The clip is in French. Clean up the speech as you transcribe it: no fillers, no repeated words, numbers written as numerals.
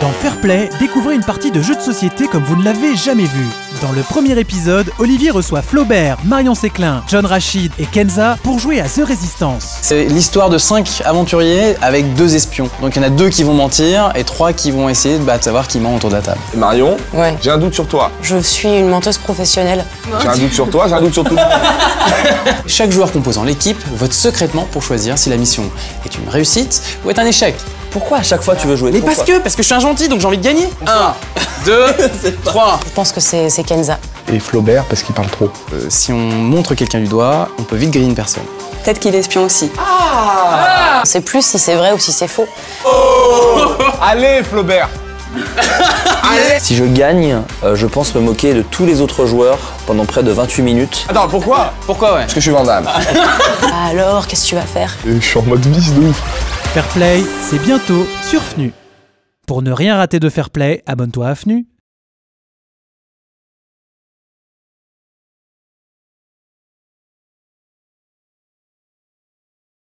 Dans Fair Play, découvrez une partie de jeu de société comme vous ne l'avez jamais vu. Dans le premier épisode, Olivier reçoit Flaubert, Marion Séclin, John Rachid et Kenza pour jouer à The Resistance. C'est l'histoire de 5 aventuriers avec 2 espions. Donc il y en a 2 qui vont mentir et 3 qui vont essayer de savoir qui ment autour de la table. Marion, Ouais. j'ai un doute sur toi. Je suis une menteuse professionnelle. J'ai un doute sur toi, j'ai un doute sur tout le monde. Chaque joueur composant l'équipe vote secrètement pour choisir si la mission est une réussite ou est un échec. Pourquoi à chaque fois tu veux jouer? Mais parce que je suis un gentil, donc j'ai envie de gagner. 1, 2, 3. Je pense que c'est Kenza. Et Flaubert parce qu'il parle trop. Si on montre quelqu'un du doigt, on peut vite griller une personne. Peut-être qu'il est espion aussi. On sait plus si c'est vrai ou si c'est faux. Allez Flaubert. Si je gagne, je pense me moquer de tous les autres joueurs pendant près de 28 minutes. Attends, pourquoi? Pourquoi ouais? Parce que je suis Vandame. Alors, qu'est-ce que tu vas faire? Je suis en mode vis de ouf. Fair Play, c'est bientôt sur FNU. Pour ne rien rater de Fair Play, abonne-toi à FNU.